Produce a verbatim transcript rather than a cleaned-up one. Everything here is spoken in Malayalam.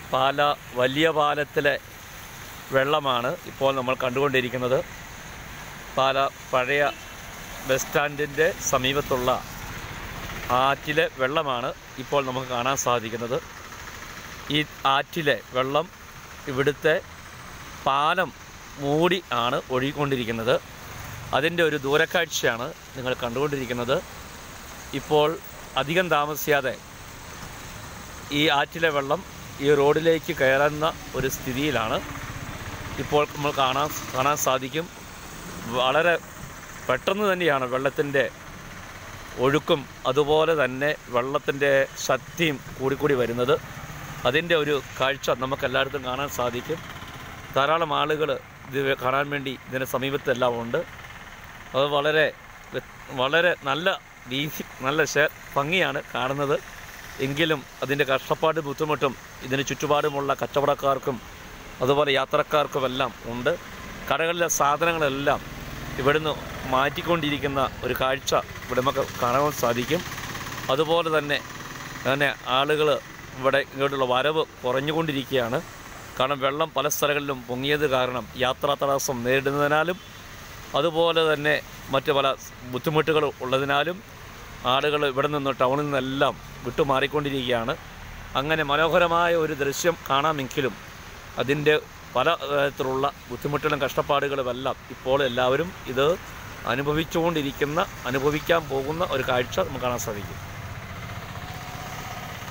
പാല വലിയ പാലത്തിലെ വെള്ളമാണ് ഇപ്പോൾ നമ്മൾ കണ്ടുകൊണ്ടിരിക്കുന്നത്. പാല പഴയ ബസ് സ്റ്റാൻഡിൻ്റെ സമീപത്തുള്ള ആറ്റിലെ വെള്ളമാണ് ഇപ്പോൾ നമുക്ക് കാണാൻ സാധിക്കുന്നത്. ഈ ആറ്റിലെ വെള്ളം ഇവിടുത്തെ പാലം മൂടി ആണ് ഒഴുകിക്കൊണ്ടിരിക്കുന്നത്. അതിൻ്റെ ഒരു ദൂരക്കാഴ്ചയാണ് നിങ്ങൾ കണ്ടുകൊണ്ടിരിക്കുന്നത്. ഇപ്പോൾ അധികം താമസിയാതെ ഈ ആറ്റിലെ വെള്ളം ഈ റോഡിലേക്ക് കയറുന്ന ഒരു സ്ഥിതിയിലാണ് ഇപ്പോൾ നമ്മൾ കാണാൻ കാണാൻ സാധിക്കും. വളരെ പെട്ടെന്ന് തന്നെയാണ് വെള്ളത്തിൻ്റെ ഒഴുക്കും അതുപോലെ തന്നെ വെള്ളത്തിൻ്റെ ശക്തിയും കൂടിക്കൂടി വരുന്നത്. അതിൻ്റെ ഒരു കാഴ്ച നമുക്കെല്ലായിടത്തും കാണാൻ സാധിക്കും. ധാരാളം ആളുകൾ ഇത് കാണാൻ വേണ്ടി ഇതിന് സമീപത്തെല്ലാം ഉണ്ട്. അത് വളരെ വളരെ നല്ല രീതി നല്ല ഭംഗിയാണ് കാണുന്നത്. എങ്കിലും അതിൻ്റെ കഷ്ടപ്പാട് ബുദ്ധിമുട്ടും ഇതിന് ചുറ്റുപാടുമുള്ള കച്ചവടക്കാർക്കും അതുപോലെ യാത്രക്കാർക്കുമെല്ലാം ഉണ്ട്. കടകളിലെ സാധനങ്ങളെല്ലാം ഇവിടുന്ന് മാറ്റിക്കൊണ്ടിരിക്കുന്ന ഒരു കാഴ്ച ഇവിടെ നമുക്ക് കാണാൻ സാധിക്കും. അതുപോലെ തന്നെ അങ്ങനെ ആളുകൾ ഇവിടെ ഇങ്ങോട്ടുള്ള വരവ് കുറഞ്ഞുകൊണ്ടിരിക്കുകയാണ്. കാരണം വെള്ളം പല സ്ഥലങ്ങളിലും പൊങ്ങിയത് കാരണം യാത്രാ തടസ്സം നേരിടുന്നതിനാലും അതുപോലെ തന്നെ മറ്റ് പല ബുദ്ധിമുട്ടുകൾ ഉള്ളതിനാലും ആളുകൾ ഇവിടെ നിന്ന് ടൗണിൽ നിന്നെല്ലാം വിട്ടുമാറിക്കൊണ്ടിരിക്കുകയാണ്. അങ്ങനെ മനോഹരമായ ഒരു ദൃശ്യം കാണാമെങ്കിലും അതിൻ്റെ പല തരത്തിലുള്ള ബുദ്ധിമുട്ടുകളും കഷ്ടപ്പാടുകളുമെല്ലാം ഇപ്പോൾ എല്ലാവരും ഇത് അനുഭവിച്ചുകൊണ്ടിരിക്കുന്ന അനുഭവിക്കാൻ പോകുന്ന ഒരു കാഴ്ച നമുക്ക് കാണാൻ സാധിക്കും.